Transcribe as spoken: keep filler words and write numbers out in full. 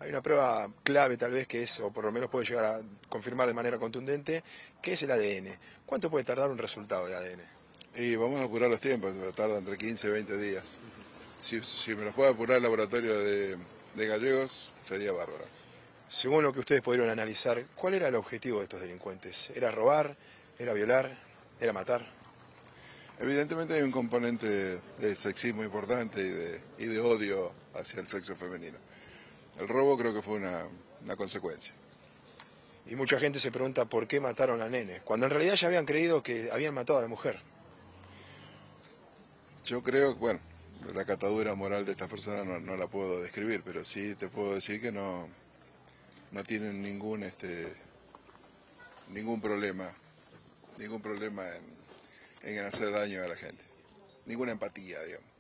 Hay una prueba clave tal vez que es, o por lo menos puede llegar a confirmar de manera contundente, que es el A D N. ¿Cuánto puede tardar un resultado de A D N? Y vamos a apurar los tiempos, tarda entre quince y veinte días. Si, si me los puede apurar el laboratorio de, de Gallegos, sería bárbaro. Según lo que ustedes pudieron analizar, ¿cuál era el objetivo de estos delincuentes? ¿Era robar? ¿Era violar? ¿Era matar? Evidentemente hay un componente de sexismo importante y de, y de odio hacia el sexo femenino. El robo creo que fue una, una consecuencia. Y mucha gente se pregunta por qué mataron al nene, cuando en realidad ya habían creído que habían matado a la mujer. Yo creo, bueno, la catadura moral de estas personas no, no la puedo describir, pero sí te puedo decir que no, no tienen ningún, este, ningún problema, ningún problema en, en hacer daño a la gente, ninguna empatía, digamos.